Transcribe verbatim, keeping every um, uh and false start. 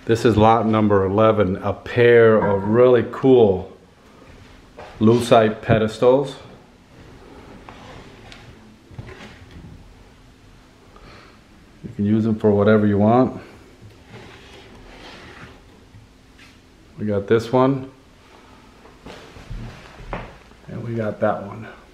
This is lot number eleven, a pair of really cool lucite pedestals. You can use them for whatever you want. We got this one, and we got that one.